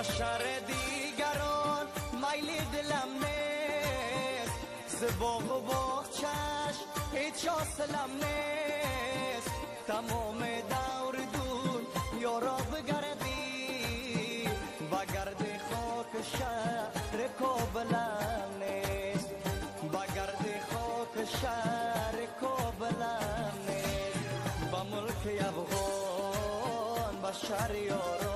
شر دیگران میل دلم نیست، زباغ و باغچش هیچ حاصلم نیست. تمام دور دون یارا بگردی و گرد خاک شهر کابلم نیست، و گرد خاک شهر کابلم نیست. با ملک افغان با شهر یارا